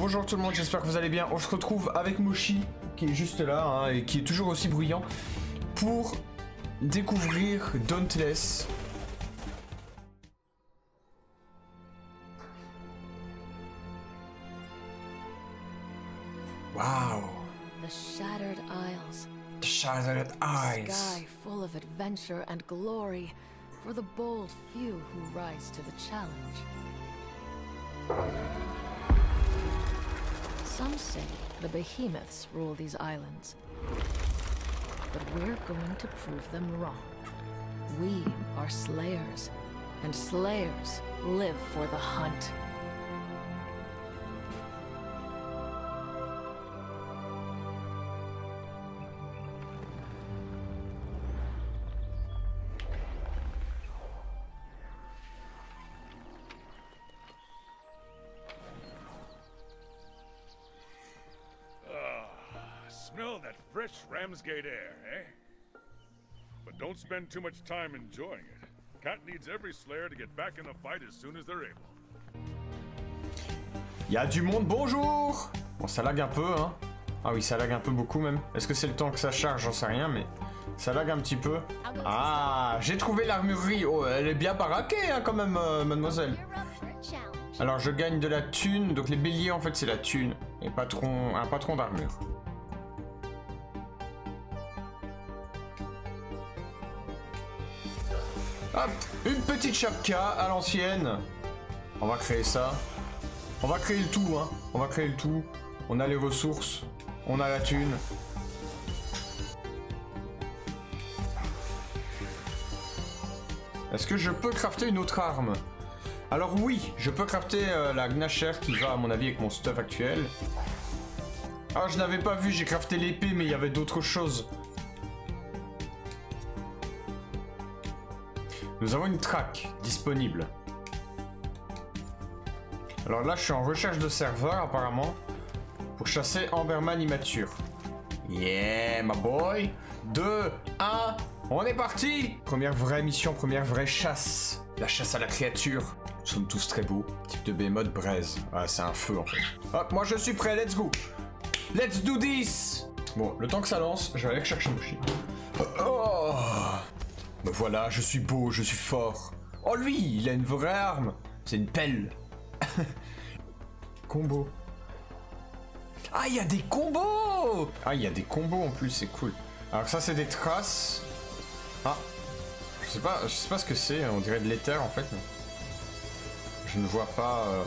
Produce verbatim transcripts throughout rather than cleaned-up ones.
bonjour tout le monde, j'espère que vous allez bien. On se retrouve avec Moshi, qui est juste là, hein, et qui est toujours aussi bruyant, pour découvrir Dauntless. Wow. The Shattered Isles. The Shattered Isles. Sky full of adventure and glory for the bold few who rise to the challenge. Some say the behemoths rule these islands, but we're going to prove them wrong. We are slayers, and slayers live for the hunt. Smell that fresh Ramsgate air, eh? But don't spend too much time enjoying it. Cat needs every Slayer to get back in the fight as soon as they're able. Il y a du monde, bonjour. Bon, ça lag un peu, hein. Ah oui, ça lag un peu beaucoup même. Est-ce que c'est le temps que ça charge? J'en sais rien, mais ça lag un petit peu. Ah, j'ai trouvé l'armurerie. Oh, elle est bien baraquée, hein, quand même, euh, mademoiselle. Alors, je gagne de la thune. Donc, les béliers, en fait, c'est la thune. Et patron, un patron d'armure. Hop, une petite chapka à l'ancienne. On va créer ça. On va créer le tout, hein. On va créer le tout. On a les ressources. On a la thune. Est-ce que je peux crafter une autre arme? Alors oui, je peux crafter euh, la Gnasher qui va à mon avis avec mon stuff actuel. Ah, je n'avais pas vu, j'ai crafté l'épée, mais il y avait d'autres choses. Nous avons une track disponible. Alors là, je suis en recherche de serveur, apparemment, pour chasser Amberman immature. Yeah, my boy. deux, un, on est parti. Première vraie mission, première vraie chasse. La chasse à la créature. Nous sommes tous très beaux. Type de B-mode braise. Ah, c'est un feu, en fait. Hop, moi je suis prêt, let's go. Let's do this. Bon, le temps que ça lance, je vais aller chercher Moshi. Oh. Me voilà, je suis beau, je suis fort. Oh lui, il a une vraie arme. C'est une pelle. Combo. Ah, il y a des combos. Ah, il y a des combos en plus, c'est cool. Alors ça, c'est des traces. Ah. Je sais pas, je sais pas ce que c'est. On dirait de l'éther en fait. Mais... je ne vois pas euh...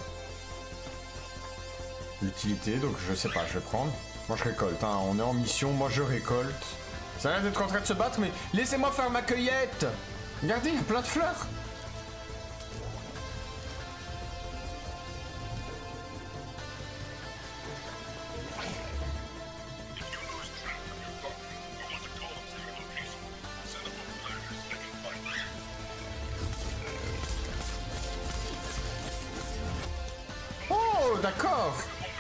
l'utilité, donc je sais pas, je vais prendre. Moi, je récolte. Hein. On est en mission, moi, je récolte. Ça a l'air d'être en train de se battre, mais laissez-moi faire ma cueillette. Regardez, il y a plein de fleurs. Oh, d'accord.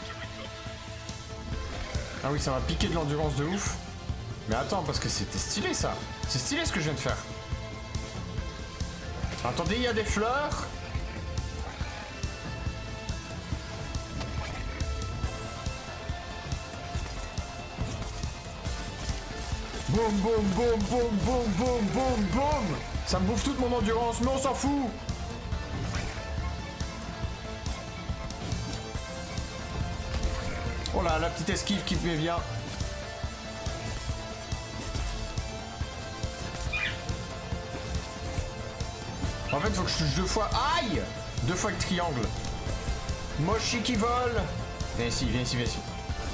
Ah oui, ça m'a piqué de l'endurance de ouf. Mais attends, parce que c'était stylé ça. C'est stylé ce que je viens de faire. Attendez, il y a des fleurs. Boum, boum, boum, boum, boum, boum, boum, boum. Ça me bouffe toute mon endurance, mais on s'en fout. Oh là, la petite esquive qui me vient. En fait, il faut que je touche deux fois. Aïe! Deux fois avec triangle. Moshi qui vole. Viens ici, viens ici, viens ici.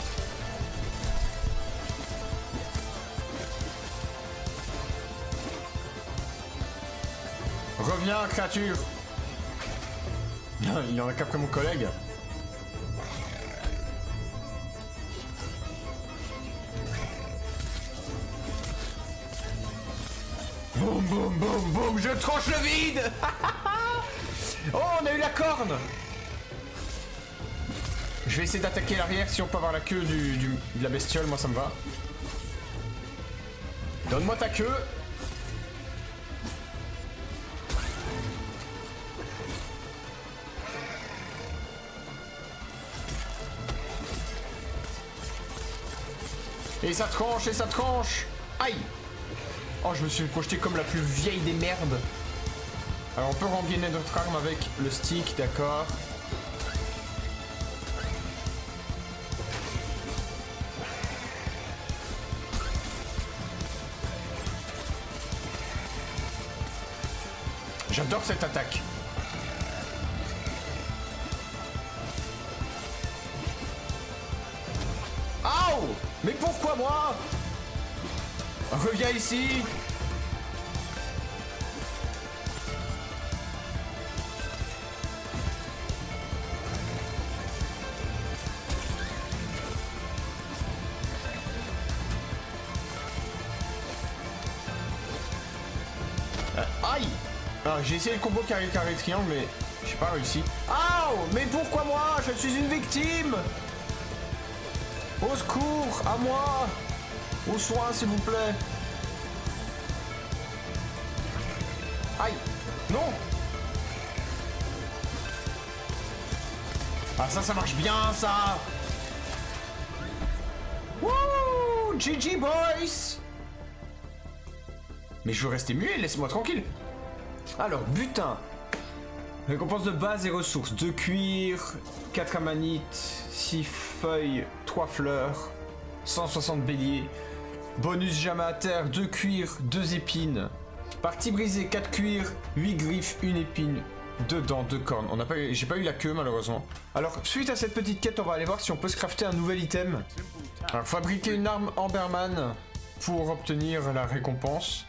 Reviens, créature. Il en a qu'après mon collègue. Boum, boum, boum, boum, je tranche le vide. Oh, on a eu la corne. Je vais essayer d'attaquer l'arrière si on peut avoir la queue du, du, de la bestiole, moi ça me va. Donne-moi ta queue. Et ça tranche, et ça tranche. Aïe. Oh, je me suis projeté comme la plus vieille des merdes. Alors, on peut rengainer notre arme avec le stick, d'accord. J'adore cette attaque. Aouh! Mais pourquoi moi? Reviens ici. Euh, aïe! Ah, j'ai essayé le combo carré carré triangle mais j'ai pas réussi. Aouh! Mais pourquoi moi? Je suis une victime! Au secours! À moi! Au soin s'il vous plaît! Aïe! Non! Ah ça, ça marche bien ça! Wouh! G G boys! Mais je veux rester muet, laisse-moi tranquille! Alors, butin. Récompense de base et ressources. deux cuir, quatre amanites, six feuilles, trois fleurs, cent soixante béliers. Bonus jamais à terre, deux cuir, deux épines. Partie brisée, quatre cuir, huit griffes, une épine, deux dents, deux cornes. On n'a pas eu, j'ai pas eu la queue malheureusement. Alors, suite à cette petite quête, on va aller voir si on peut se crafter un nouvel item. Alors, fabriquer une arme Amberman pour obtenir la récompense.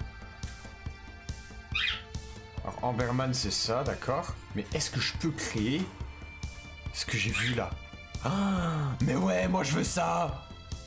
Alors, Amberman, c'est ça, d'accord. Mais est-ce que je peux créer ce que j'ai vu là? Ah, mais ouais, moi je veux ça.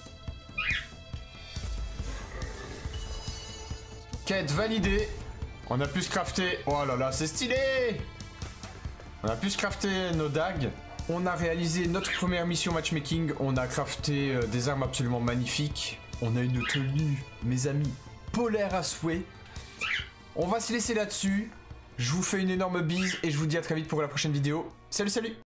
Quête validée. On a pu se crafter... Oh là là, c'est stylé. On a pu se crafter nos dagues. On a réalisé notre première mission matchmaking. On a crafté euh, des armes absolument magnifiques. On a une tenue, mes amis, polaire à souhait. On va se laisser là-dessus. Je vous fais une énorme bise et je vous dis à très vite pour la prochaine vidéo. Salut, salut!